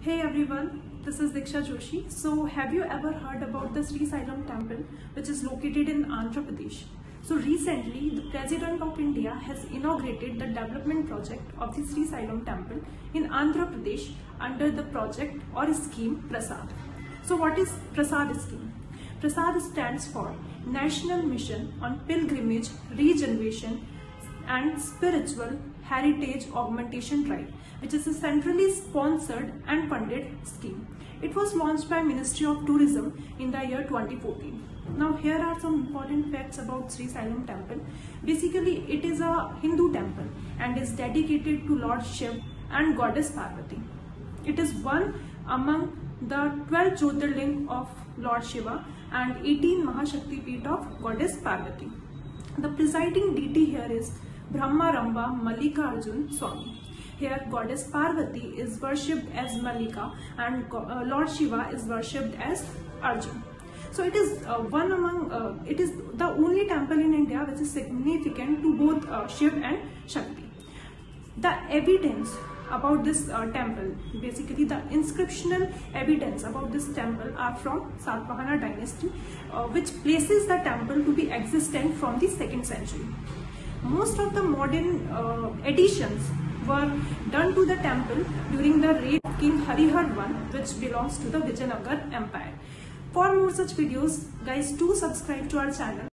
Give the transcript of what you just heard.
Hey everyone, this is Diksha Joshi. So have you ever heard about the Sri Sailam temple which is located in Andhra Pradesh? So recently the President of India has inaugurated the development project of the Sri Sailam temple in Andhra Pradesh under the project or scheme Prasad. So what is Prasad scheme? Prasad stands for National Mission on Pilgrimage, Regeneration and Spiritual Heritage Augmentation Drive, which is a centrally sponsored and funded scheme. It was launched by Ministry of Tourism in the year 2014. Now here are some important facts about Sri Sailam temple. Basically it is a Hindu temple and is dedicated to Lord Shiva and Goddess Parvati. It is one among the 12 Jyotirling of Lord Shiva and 18 Mahashakti Peeth of Goddess Parvati. The presiding deity here is Brahma Ramba Mallikarjun Swami. Here Goddess Parvati is worshipped as Mallika and Lord Shiva is worshipped as Arjun. So it is it is the only temple in India which is significant to both Shiva and Shakti. The evidence about this temple, basically the inscriptional evidence about this temple are from Satvahana dynasty, which places the temple to be existent from the 2nd century. Most of the modern additions were done to the temple during the reign of King Harihar I, which belongs to the Vijayanagar Empire. For more such videos, guys, do subscribe to our channel.